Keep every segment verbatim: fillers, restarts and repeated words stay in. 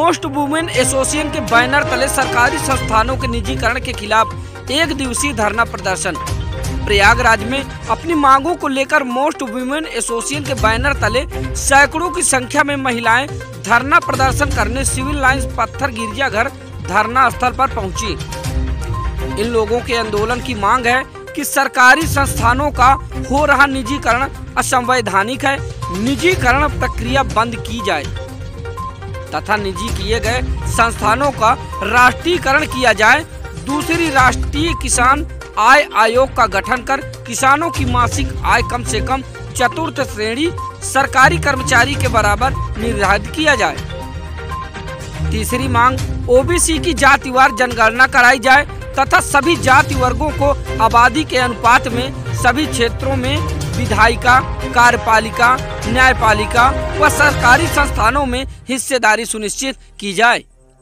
Most women association के banner तले सरकारी संस्थानों के निजीकरण के खिलाफ एक दिवसीय धरना प्रदर्शन। प्रयागराज में अपनी मांगों को लेकर मोस्ट वुमेन एसोसिएशन के बैनर तले सैकड़ों की संख्या में महिलाएं धरना प्रदर्शन करने सिविल लाइंस पत्थर गिरजाघर धरना स्थल पर पहुंची। इन लोगों के आंदोलन की मांग है कि सरकारी संस्थानों का हो रहा निजीकरण असंवैधानिक है, निजीकरण प्रक्रिया बंद की जाए तथा निजी किए गए संस्थानों का राष्ट्रीयकरण किया जाए। दूसरी, राष्ट्रीय किसान आय आयोग का गठन कर किसानों की मासिक आय कम से कम चतुर्थ श्रेणी सरकारी कर्मचारी के बराबर निर्धारित किया जाए। तीसरी मांग, ओबीसी की जातिवार जनगणना कराई जाए तथा सभी जाति वर्गों को आबादी के अनुपात में सभी क्षेत्रों में विधायिका, कार्यपालिका, न्यायपालिका व सरकारी संस्थानों में हिस्सेदारी सुनिश्चित की जाए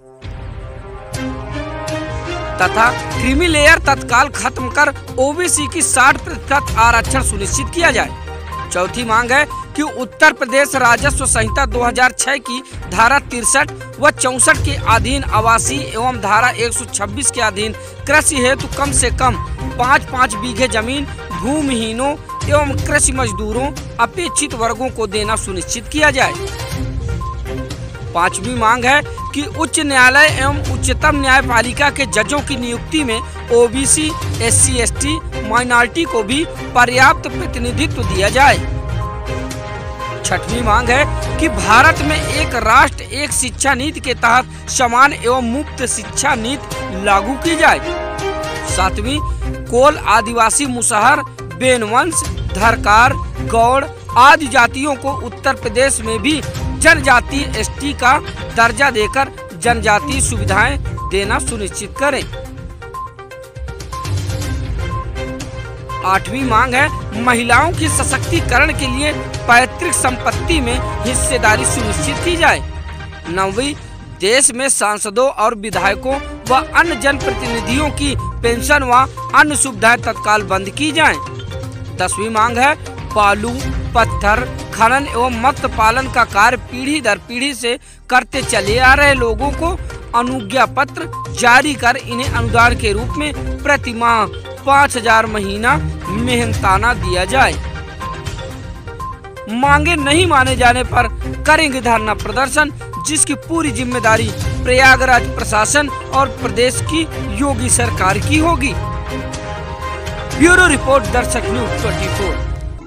तथा क्रीमी लेयर तत्काल खत्म कर ओबीसी की साठ प्रतिशत आरक्षण सुनिश्चित किया जाए। चौथी मांग है कि उत्तर प्रदेश राजस्व संहिता दो हज़ार छह की धारा तिरसठ व चौसठ के अधीन आवासीय एवं धारा एक सौ छब्बीस के अधीन कृषि हेतु कम से कम पाँच पाँच बीघे जमीन भूमिहीनों एवं कृषि मजदूरों अपेक्षित वर्गों को देना सुनिश्चित किया जाए। पांचवी मांग है कि उच्च न्यायालय एवं उच्चतम न्यायपालिका के जजों की नियुक्ति में ओबीसी, एससी, एसटी, माइनॉरिटी को भी पर्याप्त प्रतिनिधित्व दिया जाए। छठवीं मांग है कि भारत में एक राष्ट्र एक शिक्षा नीति के तहत समान एवं मुफ्त शिक्षा नीति लागू की जाए। सातवीं, कोल, आदिवासी, मुसहर, बेनवंश, धरकार, गौड़ आदि जातियों को उत्तर प्रदेश में भी जनजाति एसटी का दर्जा देकर जनजातीय सुविधाएं देना सुनिश्चित करें। आठवीं मांग है महिलाओं की सशक्तिकरण के लिए पैतृक संपत्ति में हिस्सेदारी सुनिश्चित की जाए। नौवीं, देश में सांसदों और विधायकों व अन्य जनप्रतिनिधियों की पेंशन व अन्य सुविधाएं तत्काल बंद की जाएं। दसवीं मांग है बालू, पत्थर खनन एवं मत्स्य पालन का कार्य पीढ़ी दर पीढ़ी से करते चले आ रहे लोगों को अनुज्ञा पत्र जारी कर इन्हें अनुदान के रूप में प्रति माह पाँच हजार महीना मेहनताना दिया जाए। मांगे नहीं माने जाने पर करेंगे धरना प्रदर्शन, जिसकी पूरी जिम्मेदारी प्रयागराज प्रशासन और प्रदेश की योगी सरकार की होगी। ब्यूरो रिपोर्ट, दर्शक न्यूज चौबीस।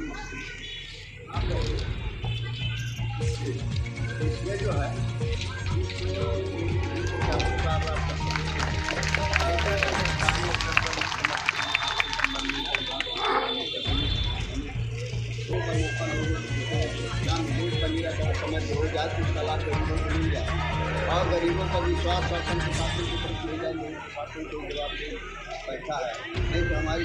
और गरीबों का विश्वास शासन प्रशासन के प्रति हो जाए, शासन को जवाब बैठा है, नहीं तो हमारी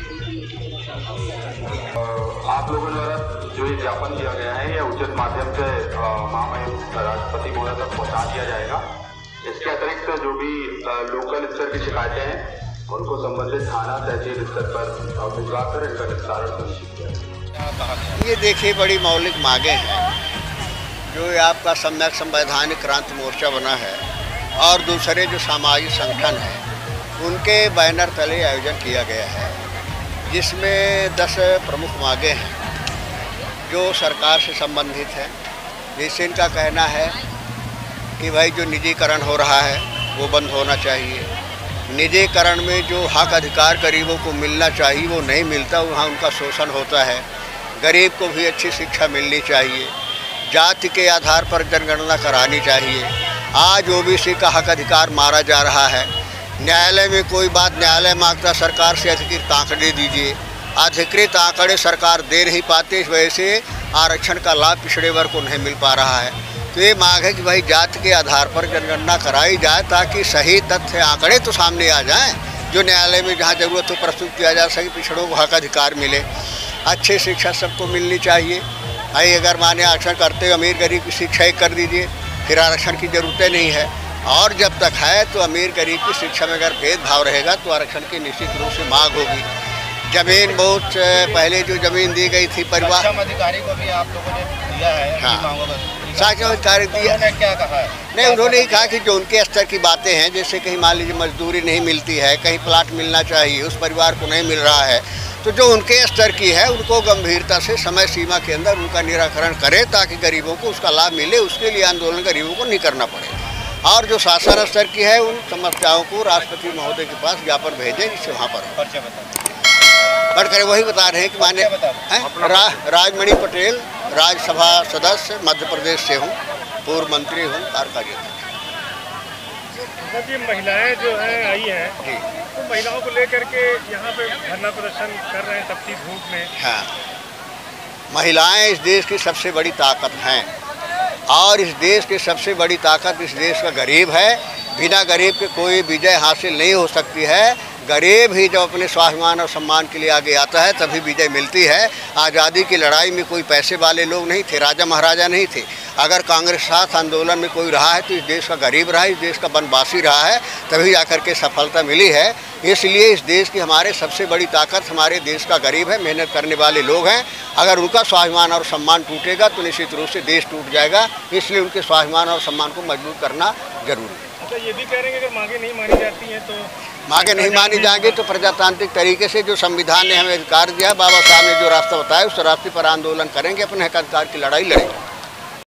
आप लोगों द्वारा जो ये ज्ञापन दिया गया है यह उचित माध्यम से महामहिम राष्ट्रपति महोदय तक पहुँचा दिया जाएगा। इसके अतिरिक्त जो भी लोकल स्तर की शिकायतें हैं उनको संबंधित थाना तहसील स्तर पर भिजवाकर इनका निस्तारण सुनिश्चित किया जाए। ये देखिए, बड़ी मौलिक मांगे हैं जो आपका सम्यक संवैधानिक क्रांति मोर्चा बना है और दूसरे जो सामाजिक संगठन हैं उनके बैनर तले आयोजन किया गया है, जिसमें दस प्रमुख मांगे हैं जो सरकार से संबंधित हैं। जैसे इनका कहना है कि भाई जो निजीकरण हो रहा है वो बंद होना चाहिए, निजीकरण में जो हक अधिकार गरीबों को मिलना चाहिए वो नहीं मिलता, वहाँ उनका शोषण होता है। गरीब को भी अच्छी शिक्षा मिलनी चाहिए, जाति के आधार पर जनगणना करानी चाहिए। आज ओबीसी का हक अधिकार मारा जा रहा है। न्यायालय में कोई बात न्यायालय मांगता सरकार से अधिकृत आंकड़े दीजिए, अधिकृत आंकड़े सरकार दे नहीं पाते, इस वजह से आरक्षण का लाभ पिछड़े वर्ग को नहीं मिल पा रहा है। तो ये मांग है कि भाई जाति के आधार पर जनगणना कराई जाए ताकि सही तथ्य आंकड़े तो सामने आ जाएं, जो न्यायालय में जहाँ जरूरत हो प्रस्तुत किया जा सके, पिछड़ों को हक अधिकार मिले। अच्छी शिक्षा सबको मिलनी चाहिए। भाई अगर माने आरक्षण करते हो अमीर गरीब की शिक्षा एक कर दीजिए, फिर आरक्षण की ज़रूरत नहीं है। और जब तक है तो अमीर गरीब की शिक्षा में अगर भेदभाव रहेगा तो आरक्षण की निश्चित रूप से मांग होगी। जमीन बहुत पहले जो जमीन दी गई थी परिवार अधिकारी को भी आप लोगों ने दिया है। हाँ। साक्षात्कार दिया। उन्होंने क्या कहा है? नहीं, उन्होंने ही कहा कि जो उनके स्तर की बातें हैं, जैसे कहीं मान लीजिए मजदूरी नहीं मिलती है, कहीं प्लाट मिलना चाहिए, उस परिवार को नहीं मिल रहा है, तो जो उनके स्तर की है उनको गंभीरता से समय सीमा के अंदर उनका निराकरण करें ताकि गरीबों को उसका लाभ मिले। उसके लिए आंदोलन गरीबों को नहीं करना पड़े। और जो शासन स्तर की है उन समस्याओं को राष्ट्रपति महोदय के पास ज्ञापन भेजें, जिससे वहाँ पर परिचय बताएं। बढ़ कर वही बता रहे हैं कि माने रा, राजमणि पटेल, राज्यसभा सदस्य मध्य प्रदेश से हूँ, पूर्व मंत्री हूँ, कार्यकारी ये महिलाएं जो हैं आई हैं, तो महिलाओं को लेकर के यहाँ पे धरना प्रदर्शन कर रहे हैं तपती धूप में। हाँ, महिलाएं इस देश की सबसे बड़ी ताकत हैं और इस देश की सबसे बड़ी ताकत इस देश का गरीब है। बिना गरीब के कोई विजय हासिल नहीं हो सकती है। गरीब ही जब अपने स्वाभिमान और सम्मान के लिए आगे आता है तभी विजय मिलती है। आज़ादी की लड़ाई में कोई पैसे वाले लोग नहीं थे, राजा महाराजा नहीं थे। अगर कांग्रेस साथ आंदोलन में कोई रहा है तो इस देश का गरीब रहा है, इस देश का वनवासी रहा है, तभी आकर के सफलता मिली है। इसलिए इस देश की हमारे सबसे बड़ी ताकत हमारे देश का गरीब है, मेहनत करने वाले लोग हैं। अगर उनका स्वाभिमान और सम्मान टूटेगा तो निश्चित रूप से देश टूट जाएगा। इसलिए उनके स्वाभिमान और सम्मान को मजबूत करना जरूरी है। अच्छा, ये भी कह रहे हैं कि अगर मांगे नहीं मानी जाती हैं तो मांगे नहीं मानी जाएंगे तो प्रजातांत्रिक तरीके से जो संविधान ने हमें अधिकार दिया, बाबा साहब ने जो रास्ता बताया उस रास्ते पर आंदोलन करेंगे, अपने हक अधिकार की लड़ाई लड़ेंगे।